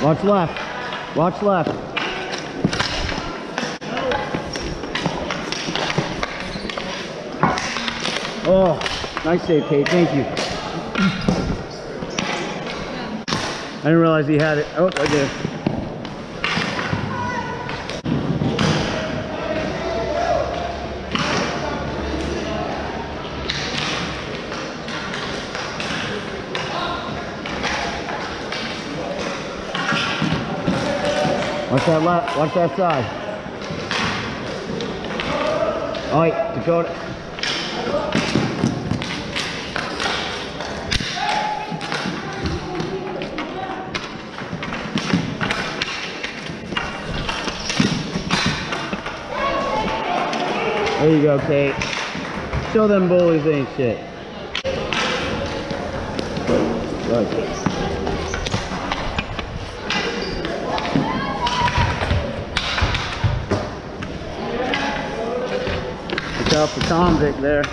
Watch left. Watch left. Oh, nice save, Kate. Thank you. I didn't realize he had it. Oh, I did. Watch that left, watch that side. All right, Dakota. There you go, Kate. Show them bullies ain't shit. Right. Look out for convict there.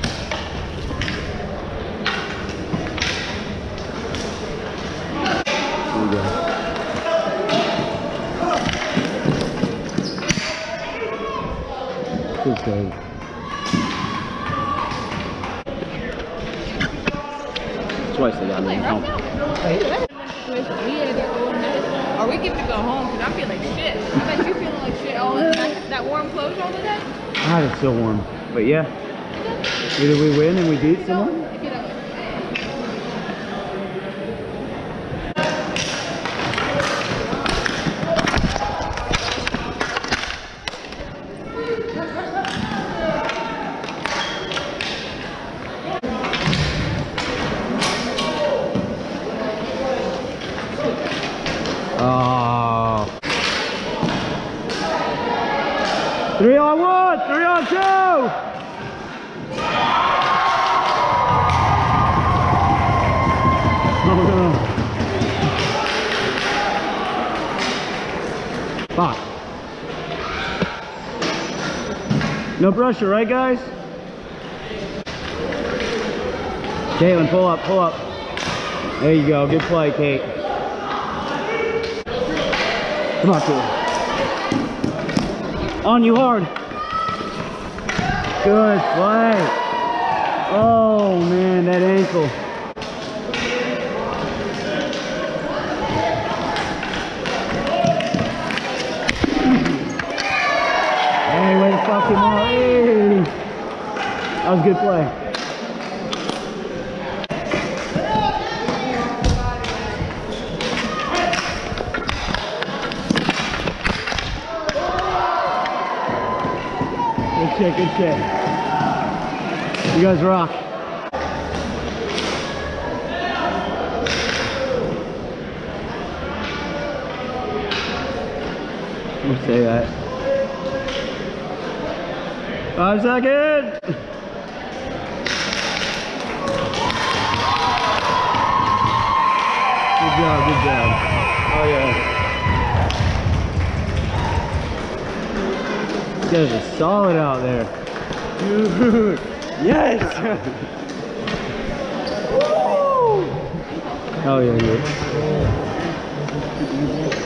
There you go. Good save. Twice they got me home. Are we getting to go home? Because I feel like shit. I bet you feeling like shit all the time. That warm clothes all the day? Ah, it's so warm. But yeah. Either we win and we beat someone. Oh. 3-on-1, 3-on-2. Oh no. Fuck. No pressure, right guys? Katelyn, pull up, pull up. There you go, good play, Kate. Come on, Kate. On you hard. Good play. Oh man, that ankle. Hey, way to fuck him up. Hey. That was a good play. Good shit, good shit. You guys rock. We'll say that. 5 seconds. Good job, good job. Oh yeah. You guys are solid out there. Dude. Yes! Woo! Hell yeah, dude.